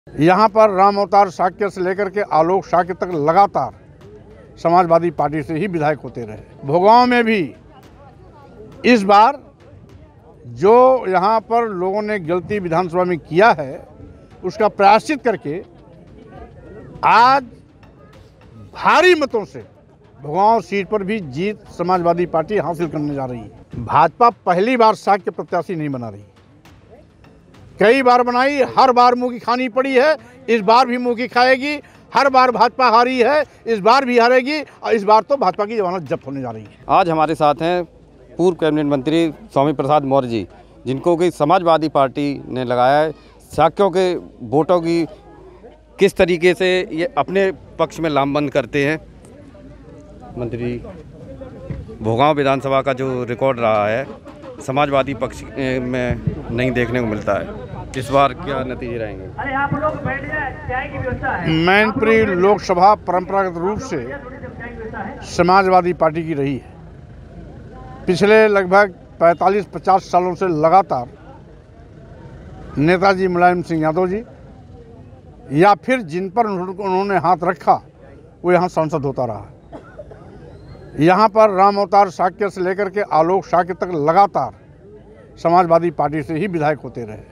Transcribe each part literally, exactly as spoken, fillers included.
यहाँ पर राम अवतार शाक्य से लेकर के आलोक शाक्य तक लगातार समाजवादी पार्टी से ही विधायक होते रहे। भोगांव में भी इस बार जो यहाँ पर लोगों ने गलती विधानसभा में किया है उसका प्रायश्चित करके आज भारी मतों से भोगांव सीट पर भी जीत समाजवादी पार्टी हासिल करने जा रही है। भाजपा पहली बार शाक्य प्रत्याशी नहीं बना रही, कई बार बनाई, हर बार मुंह की खानी पड़ी है। इस बार भी मुंह की खाएगी। हर बार भाजपा हारी है, इस बार भी हारेगी और इस बार तो भाजपा की जमानत जब्त होने जा रही है। आज हमारे साथ हैं पूर्व कैबिनेट मंत्री स्वामी प्रसाद मौर्य जी, जिनको कि समाजवादी पार्टी ने लगाया है। शाक्यों के वोटों की किस तरीके से ये अपने पक्ष में लामबंद करते हैं। मंत्री, भोगांव विधानसभा का जो रिकॉर्ड रहा है समाजवादी पक्ष में नहीं देखने को मिलता है, इस बार क्या नतीजे रहेंगे? अरे आप लोग बैठ जाए, चाय की व्यवस्था है। मैनपुरी लोकसभा परंपरागत रूप से समाजवादी पार्टी की रही है। पिछले लगभग पैंतालीस पचास सालों से लगातार नेताजी मुलायम सिंह यादव जी या फिर जिन पर उन्होंने हाथ रखा वो यहाँ सांसद होता रहा। यहाँ पर राम अवतार शाक्य से लेकर के आलोक शाक्य तक लगातार समाजवादी पार्टी से ही विधायक होते रहे।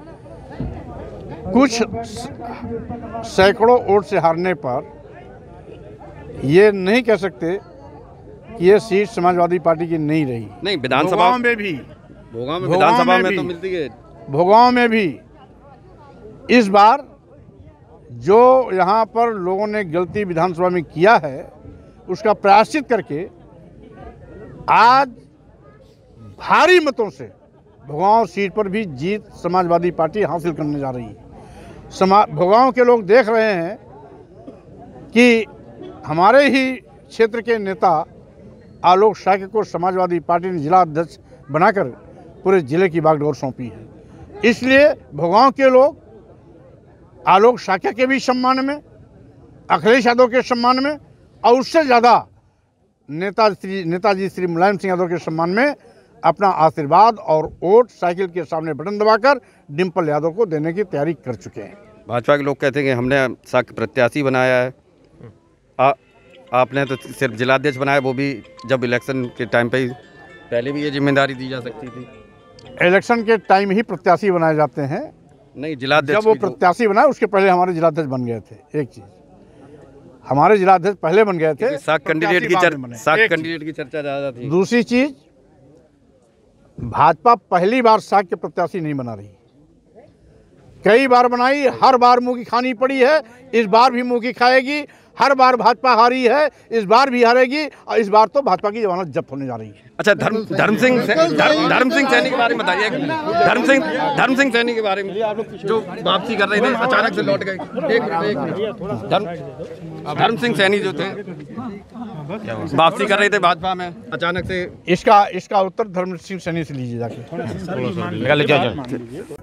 कुछ सैकड़ों वोट से हारने पर ये नहीं कह सकते कि ये सीट समाजवादी पार्टी की नहीं रही। नहीं, विधानसभा में भी भोगांव में विधानसभा में तो मिलती है। भोगांव में भी इस बार जो यहाँ पर लोगों ने गलती विधानसभा में किया है उसका प्रायश्चित करके आज भारी मतों से भोगांव सीट पर भी जीत समाजवादी पार्टी हासिल करने जा रही है। समा भोगांव के लोग देख रहे हैं कि हमारे ही क्षेत्र के नेता आलोक शाक्य को समाजवादी पार्टी ने जिला अध्यक्ष बनाकर पूरे जिले की बागडोर सौंपी है। इसलिए भोगांव के लोग आलोक शाक्य के भी सम्मान में, अखिलेश यादव के सम्मान में और उससे ज़्यादा नेता श्री नेताजी श्री मुलायम सिंह यादव के सम्मान में अपना आशीर्वाद और वोट साइकिल के सामने बटन दबाकर डिम्पल यादव को देने की तैयारी कर चुके हैं। भाजपा के लोग कहते हैं कि हमने शाक्य प्रत्याशी बनाया है। आ, आपने तो सिर्फ जिलाध्यक्ष बनाया, वो भी जब इलेक्शन के टाइम पे ही, पहले भी ये जिम्मेदारी दी जा सकती थी। इलेक्शन के टाइम ही प्रत्याशी बनाए जाते हैं। नहीं, जिलाध्यक्ष जब वो प्रत्याशी बनाए उसके पहले हमारे जिलाध्यक्ष बन गए थे। एक चीज़, हमारे जिलाध्यक्ष पहले बन गए थे। शाक्य कैंडिडेट की चर्चा शाक्य कैंडिडेट की चर्चा ज़्यादा थी। दूसरी चीज, भाजपा पहली बार शाक्य प्रत्याशी नहीं बना रही, कई बार बनाई, हर बार मुंह की खानी पड़ी है। इस बार भी मुंह की खाएगी। हर बार भाजपा हारी है, इस बार भी हारेगी और इस बार तो भाजपा की जमानत जब्त होने जा रही है। अच्छा, धर्म धर्म सिंह धर्म धर्म सिंह सैनी के बारे में बताइए। धर्म सिंह धर्म सिंह सैनी के बारे में जो वापसी कर रहे थे, अचानक से लौट गए। एक एक धर्म धर्म सिंह सैनी जो थे वापसी कर रहे थे भाजपा में, अचानक से। इसका इसका उत्तर धर्म सिंह सैनी से लीजिए जाके।